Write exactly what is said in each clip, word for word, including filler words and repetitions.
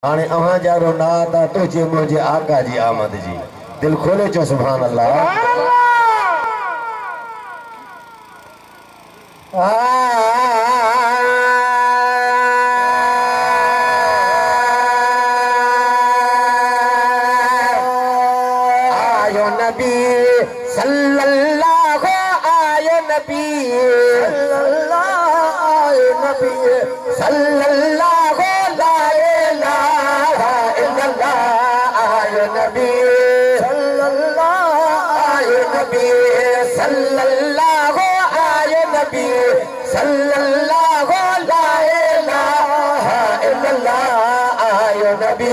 आने अहां जारो नात आ तुझे मुझे आका जी आमद जी दिल खोले चो सुभान अल्लाह आयो नबी सल्लल्लाहु आयो नबी सल्लल्लाहु आयो नबी सल्लल्लाहु ला इलाहा इल्लल्लाह आयो नबी सल्लल्लाहु आयो नबी सल्लल्लाहु आयो नबी सल्लल्लाहु ला इलाहा इल्लल्लाह आयो नबी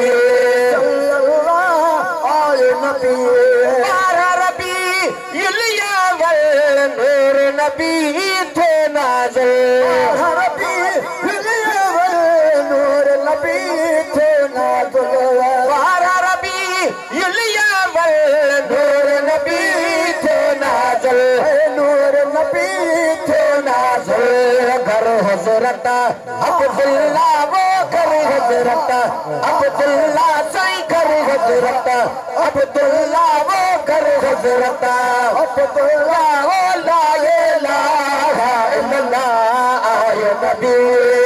सल्लल्लाहु आयो नबी बारा रबी युलिया वल नूर नबी थे नाज़िल रबी युलिया वल नूर नबी थे नाज़िल बारा रबी युलिया वल नूर नबी थे नाज़िल नूर नबी थे नाज़िल घर हज़रत अब्दुल्ला वो घर हज़रत अब्दुल्ला साईं घर हज़रत अब्दुल्ला वो घर हज़रत अब्दुल्ला वो ला इलाहा इल्लल्लाह आयो नबी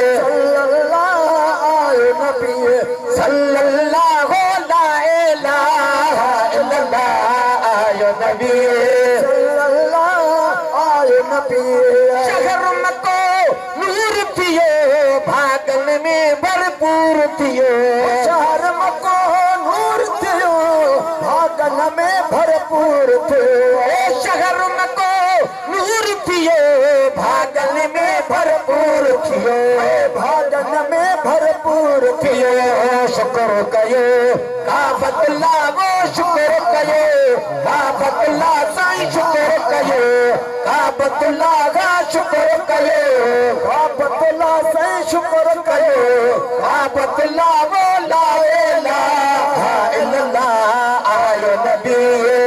सल्लल्लाहु आयो नबी सल्लल्लाहु ला इलाहा इल्लल्लाह आयो नबी सल्लल्लाहु आयो नबी शहर मको नूर थियो भागन में भरपूर थियो शहर मको नूर थियो भागन में भरपूर थियो शहर मको नूर थियो भागन में भरपूर थियो भागन में भरपूर थियो शुक्र कयो काबतुल्ला वो शुक्र कयो काबतुल्ला साईं शुक्र कयो काबतुल्ला का शुक्र कयो काबतुल्ला साईं शुक्र कयो काबतुल्ला वो ला इलाहा इल्लल्लाह आयो नबी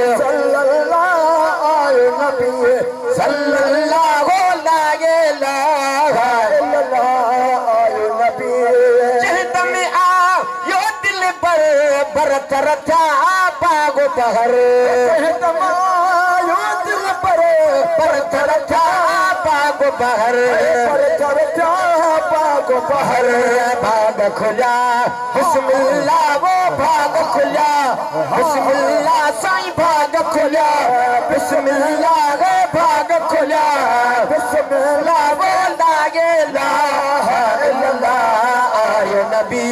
सल्लल्लाहु आयो नबी सल्लल्लाहु ला इलाहा इल्लल्लाह आयो नबी जहद में आयो दिल पर बरत रथा पागो बहर जहद में आयो दिल पर बरत रथा पागो बहर बरत रथा पागो बहर भाग खुला बिस्मिल्लाह वो भाग खुला बिस्मिल्लाह साईं भाग खुला बिस्मिल्लाह वो भाग खुला बिस्मिल्लाह वो ला इलाहा इल्लल्लाह आयो नबी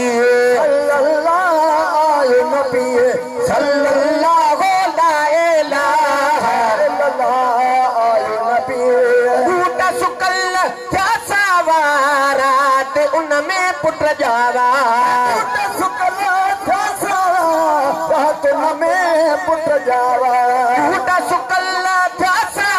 सल्लल्लाहु आयो नबी सल्लल्लाहु ला इलाहा इल्लल्लाह आयो नबी टूटा सुकल क्या सवारात उनमें पुट जावा टूटा सुकल क्या सवारात उनमें पुट जावा टूटा सुकल क्या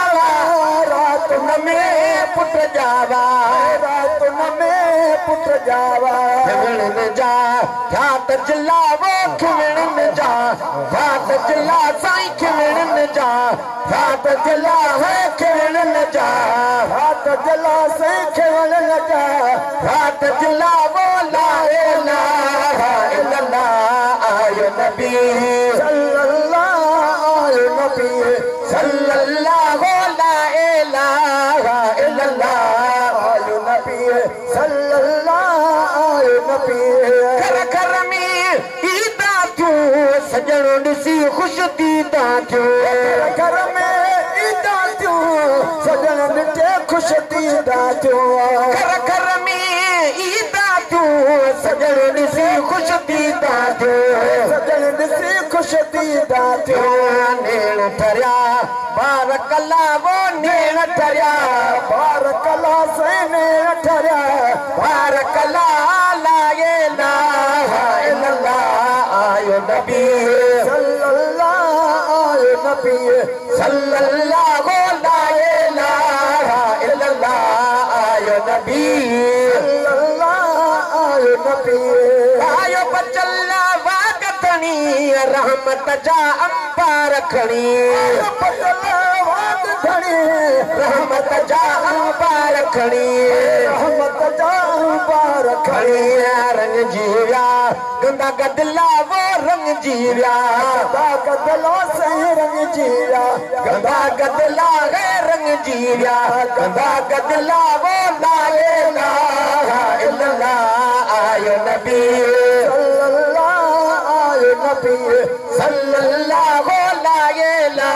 सवारात उनमें पुट जावा रात उनमें पुट जावा खिवण जा क्या तजला वो खिवण जा क्या तजला साईं खिवण जा क्या तजला है खिवण जा क्या तजला से खिवण जा क्या तजला वो ला इलाहा इल्लल्लाह आयो नबी सल्लल्लाहु आयो नबी सल्लल्लाहु ला इलाहा इल्लल्लाह आयो नबी सल्लल्लाहु आयो नबी घर घर में ईदा थियो सजणो ॾिसी ख़ुशि थींदा थियो घर में ईदा थियो सजण ॾिठे ख़ुशि थींदा थियो घर घर में ईदा थियो सजण ॾिसी ख़ुशि थींदा थियो सजण ॾिसी ख़ुशि थींदा थियो नेण ठरिया बार कला वो नेण ठरिया बार कला से नेण ठरिया बार कला ला इलाहा इल्लल्लाह आयो नबी सल्लल्लाहु आयो नबी सल्लल्लाहु ला इलाहा इल्लल्लाह आयो नबी सल्लल्लाहु आयो नबी आयो बचल्ला वागतनी रहमत जा अंबार खणी रहमत जा अंबार खणी रहमत जा अंबार खणी रंग जीविया गंदा गदला वो रंग जीविया गंदा गदला सही रंग जीविया गंदा गदला है रंग जीविया गंदा गदला वो ला इलाहा इल्लल्लाह आयो नबी सल्लल्लाहु आयो नबी सल्लल्लाहु ला